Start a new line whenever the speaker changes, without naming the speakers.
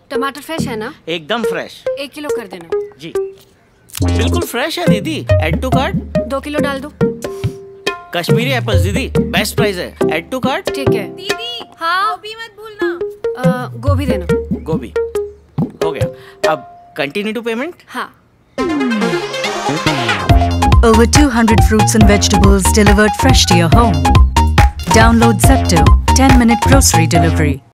टमाटर फ्रेश है ना?
एकदम फ्रेश।
1 किलो कर देना।
जी बिल्कुल फ्रेश है दीदी। Add to cart.
2 किलो डाल दो।
कश्मीरी एप्पल्स दीदी, बेस्ट प्राइस है। Add to cart.
ठीक है
दीदी
हाँ
गोभी मत भूलना।
गोभी देना।
गोभी हो गया। अब कंटिन्यू टू पेमेंट।
हाँ।
Over 200 fruits and vegetables delivered fresh to your home. Download Zepto, 10-minute grocery delivery.